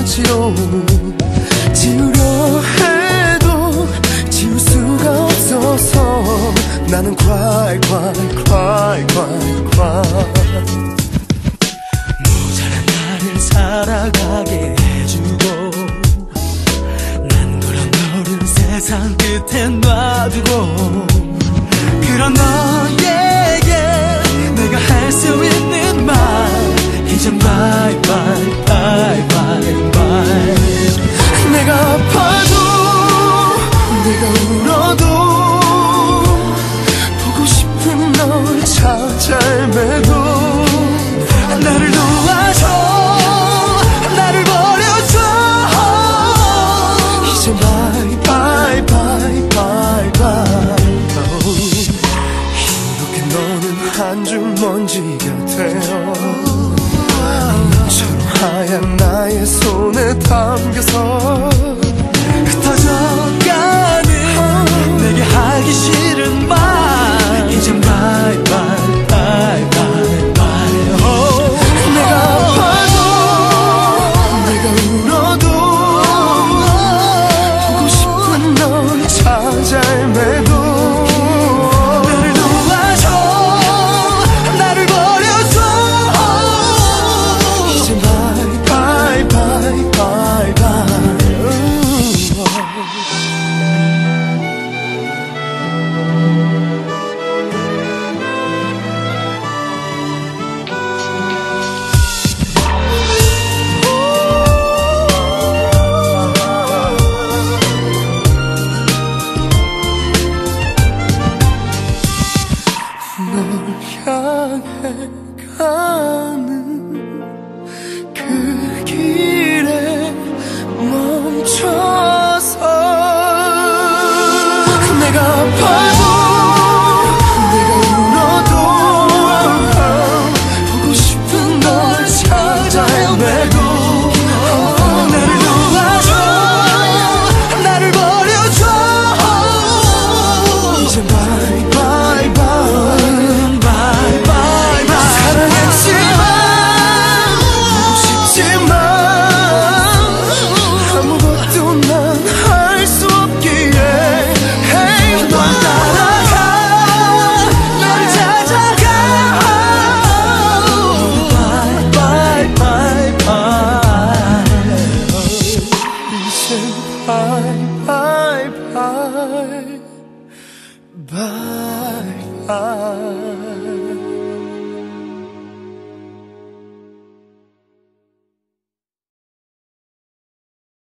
지워 지우려 해도 지울 수가 없어서 나는 cry cry cry cry cry. 모자란 나를 살아가게 해주고 난 그런 너를 세상 끝에 놔두고 그런 너에게 내가 할 수 있는 말 이젠 bye bye bye bye bye. 내가 아파도 내가 울어도 보고 싶은 널 찾아 헤매도 나를 놓아줘 나를 버려줘 이제 bye bye bye bye bye. 이렇게 너는 한 줄 먼지 곁에요 너처럼 하얀 나의 손에 담겨서 흩어져가는 내게 하기 싫은 말 이젠 bye bye bye bye bye. 내가 아파도 내가 울어도 보고 싶은 널 찾아 헤매도 나를 놓아줘 나를 버려줘 이제 bye bye bye bye bye. 널 향해 가는 그 길에 멈춰서 내가 아파도 내가 울어도 보고 싶은 널 찾아 헤매도 나를 놓아줘 나를 버려줘 이제 bye bye bye bye bye bye. 사랑했지만 보고 싶지만 아무것도 난 할 수 없기에 hey, 널 따라가 나를 찾아가 bye bye bye bye. 이제 bye bye bye bye bye.